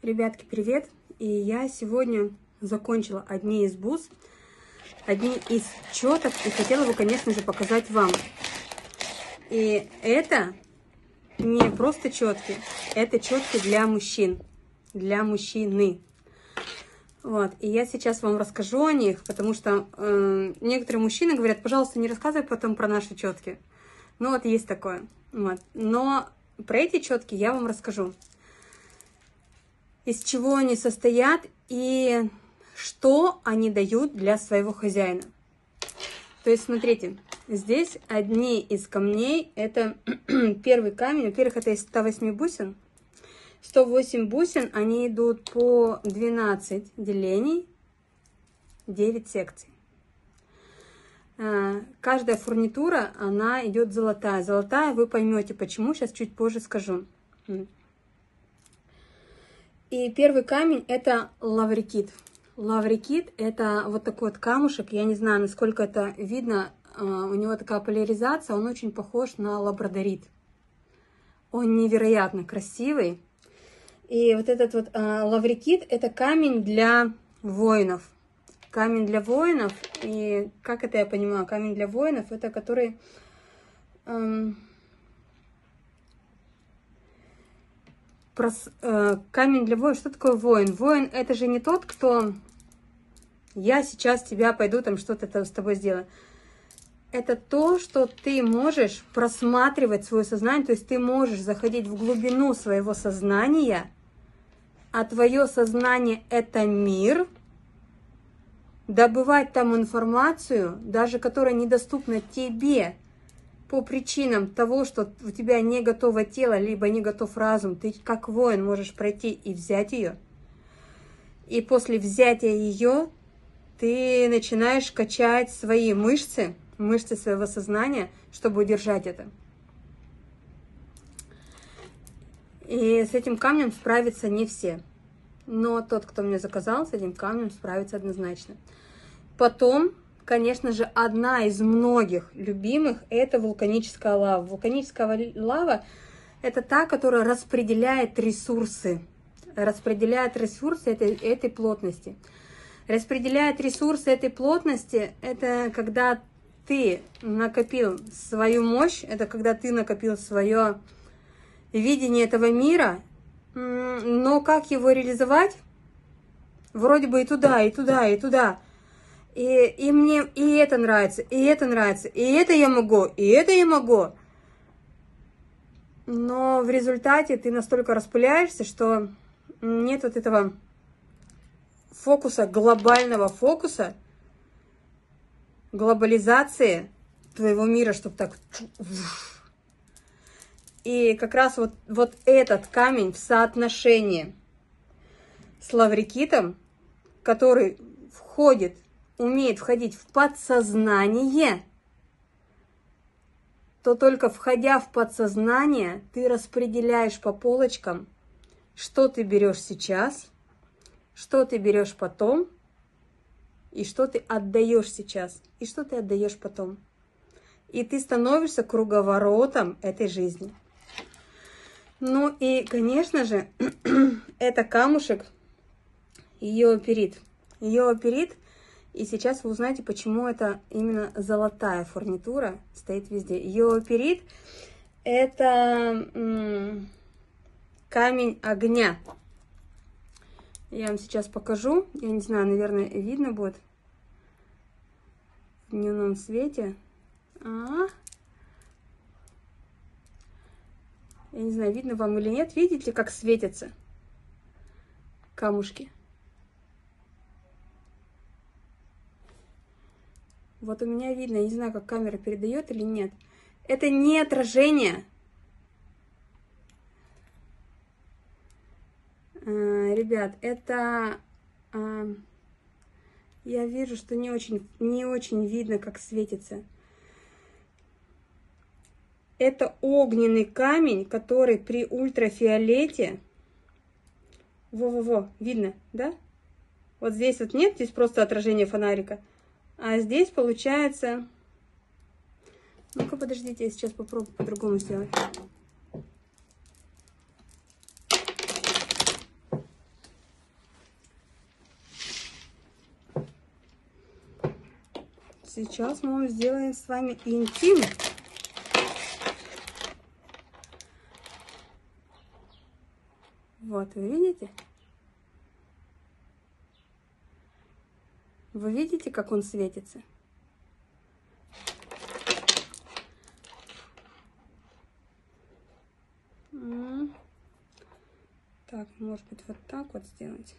Ребятки, привет! И я сегодня закончила одни из бус, одни из четок, и хотела бы, конечно же, показать вам. И это не просто четки, это четки для мужчин, для мужчины. Вот, и я сейчас вам расскажу о них, потому что некоторые мужчины говорят: пожалуйста, не рассказывай потом про наши четки. Ну вот есть такое. Вот. Но про эти четки я вам расскажу. Из чего они состоят и что они дают для своего хозяина. То есть, смотрите, здесь одни из камней, это первый камень. Во-первых, это из 108 бусин. 108 бусин, они идут по 12 делений, 9 секций. Каждая фурнитура, она идет золотая. Золотая, вы поймете почему, сейчас чуть позже скажу. И первый камень это лаврикит. Лаврикит это вот такой вот камушек, я не знаю, насколько это видно, у него такая поляризация, он очень похож на лабрадорит. Он невероятно красивый. И вот этот вот лаврикит это камень для воинов. Камень для воинов, и как это я понимаю, камень для воинов это который... камень для воина. Что такое воин? Воин это же не тот, кто я сейчас тебя пойду там что-то с тобой сделаю. Это то, что ты можешь просматривать свое сознание, то есть ты можешь заходить в глубину своего сознания, а твое сознание это мир, добывать там информацию, даже которая недоступна тебе, по причинам того, что у тебя не готово тело, либо не готов разум, ты как воин можешь пройти и взять ее. И после взятия ее ты начинаешь качать свои мышцы, мышцы своего сознания, чтобы удержать это. И с этим камнем справятся не все. Но тот, кто мне заказал, с этим камнем справится однозначно. Потом... Конечно же, одна из многих любимых – это вулканическая лава. Вулканическая лава – это та, которая распределяет ресурсы. Распределяет ресурсы этой плотности. Распределяет ресурсы этой плотности – это когда ты накопил свою мощь, это когда ты накопил свое видение этого мира, но как его реализовать? Вроде бы и туда, и туда, и туда. И мне и это нравится, и это нравится, и это я могу, и это я могу. Но в результате ты настолько распыляешься, что нет вот этого фокуса, глобального фокуса, глобализации твоего мира, чтобы так... И как раз вот этот камень в соотношении с лаврикитом, который умеет входить в подсознание, то только входя в подсознание, ты распределяешь по полочкам, что ты берешь сейчас, что ты берешь потом, и что ты отдаешь сейчас, и что ты отдаешь потом. И ты становишься круговоротом этой жизни. Ну и, конечно же, это камушек йоперит. Йоперит. И сейчас вы узнаете, почему это именно золотая фурнитура стоит везде. Йоперит – это камень огня. Я вам сейчас покажу. Я не знаю, наверное, видно будет в дневном свете. Я не знаю, видно вам или нет. Видите, как светятся камушки? Вот у меня видно, я не знаю, как камера передает или нет. Это не отражение. Ребят, это... Я вижу, что не очень видно, как светится. Это огненный камень, который при ультрафиолете... Во-во-во, видно, да? Вот здесь вот нет, здесь просто отражение фонарика. А здесь получается... Ну-ка, подождите, я сейчас попробую по-другому сделать. Сейчас мы сделаем с вами интим. Вот, вы видите? Вы видите, как он светится? Так, может быть, вот так вот сделать.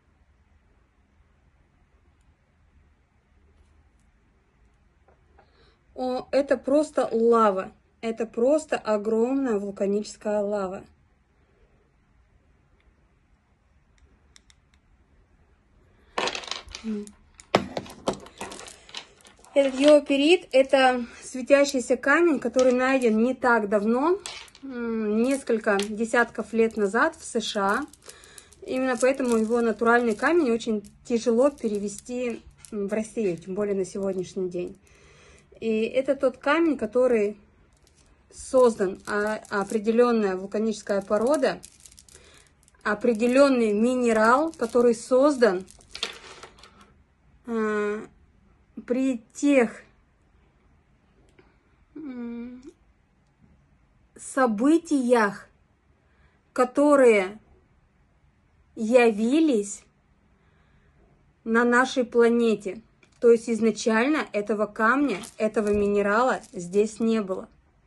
О, это просто лава. Это просто огромная вулканическая лава. Этот йопирит – это светящийся камень, который найден не так давно, несколько десятков лет назад в США. Именно поэтому его натуральный камень очень тяжело перевести в Россию, тем более на сегодняшний день. И это тот камень, который создан, определенная вулканическая порода, определенный минерал, который создан при тех событиях, которые явились на нашей планете. То есть изначально этого камня, этого минерала здесь не было.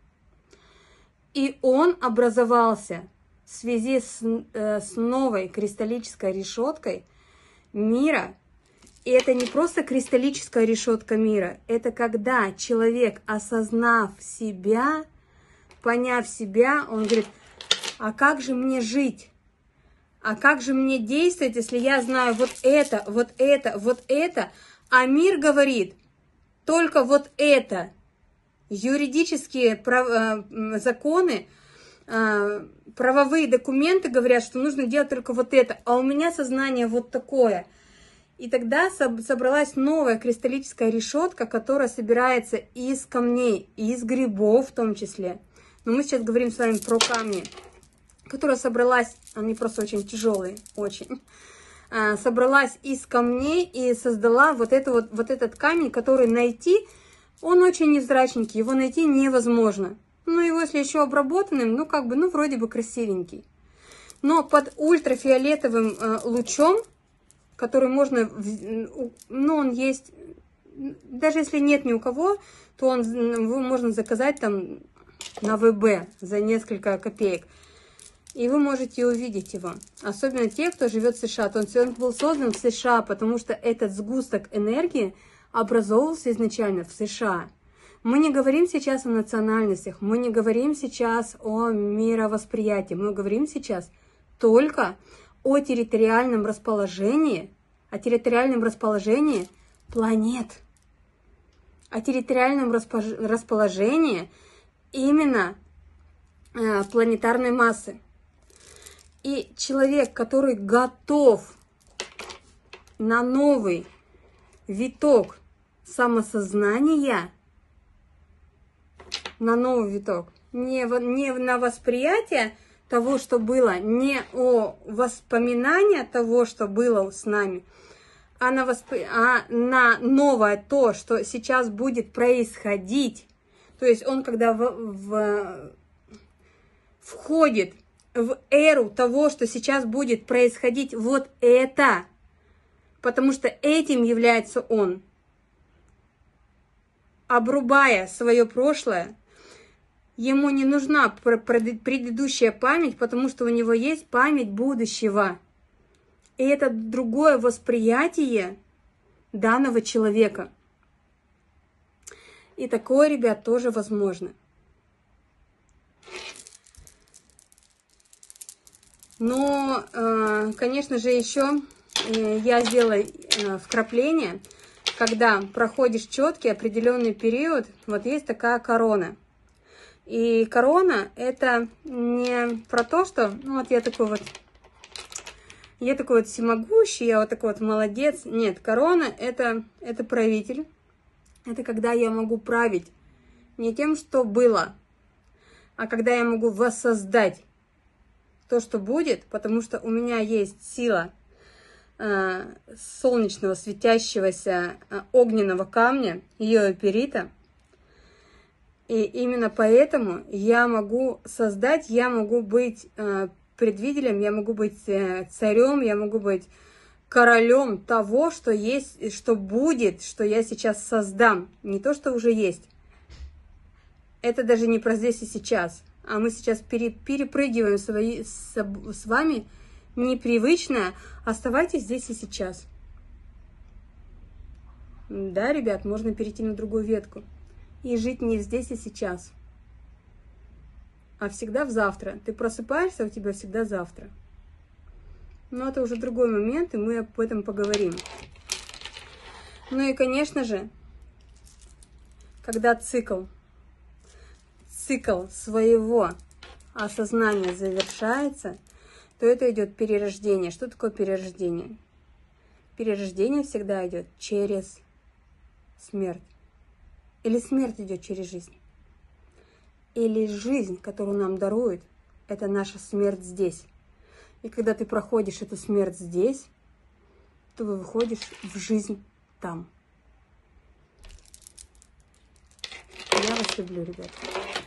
И он образовался в связи с новой кристаллической решеткой мира. И это не просто кристаллическая решетка мира, это когда человек, осознав себя, поняв себя, он говорит: а как же мне жить? А как же мне действовать, если я знаю вот это, вот это, вот это, а мир говорит только вот это. Юридические законы, правовые документы говорят, что нужно делать только вот это, а у меня сознание вот такое. И тогда собралась новая кристаллическая решетка, которая собирается из камней, из грибов в том числе. Но мы сейчас говорим с вами про камни, которая собралась, они просто очень тяжелые, очень. Собралась из камней и создала вот этот камень, который найти, он очень невзрачненький, его найти невозможно. Ну, его если еще обработанным, ну, как бы, ну, вроде бы красивенький. Но под ультрафиолетовым лучом, который можно, ну, он есть, даже если нет ни у кого, то его можно заказать там на ВБ за несколько копеек. И вы можете увидеть его. Особенно те, кто живет в США. То он был создан в США, потому что этот сгусток энергии образовывался изначально в США. Мы не говорим сейчас о национальностях, мы не говорим сейчас о мировосприятии, мы говорим сейчас только о территориальном расположении планет, о территориальном расположении именно планетарной массы. И человек, который готов на новый виток самосознания, на новый виток, не на восприятие того, что было, не о воспоминании того, что было с нами, а на новое то, что сейчас будет происходить. То есть он, когда входит в эру того, что сейчас будет происходить, вот это, потому что этим является он, обрубая свое прошлое. Ему не нужна предыдущая память, потому что у него есть память будущего. И это другое восприятие данного человека. И такое, ребят, тоже возможно. Но, конечно же, еще я сделала вкрапление, когда проходишь четкий определенный период, вот есть такая корона. И корона — это не про то, что, ну вот я такой вот всемогущий, я вот такой вот молодец. Нет, корона — это правитель. Это когда я могу править не тем, что было, а когда я могу воссоздать то, что будет, потому что у меня есть сила солнечного светящегося огненного камня, йоперита. И именно поэтому я могу создать, я могу быть предвидителем, я могу быть царем, я могу быть королем того, что есть, что будет, что я сейчас создам. Не то, что уже есть. Это даже не про здесь и сейчас. А мы сейчас перепрыгиваем с вами непривычное. Оставайтесь здесь и сейчас. Да, ребят, можно перейти на другую ветку. И жить не здесь и сейчас, а всегда в завтра. Ты просыпаешься, у тебя всегда завтра. Но это уже другой момент, и мы об этом поговорим. Ну и, конечно же, когда цикл своего осознания завершается, то это идет перерождение. Что такое перерождение? Перерождение всегда идет через смерть. Или смерть идет через жизнь. Или жизнь, которую нам дарует, это наша смерть здесь. И когда ты проходишь эту смерть здесь, то ты выходишь в жизнь там. Я вас люблю, ребята.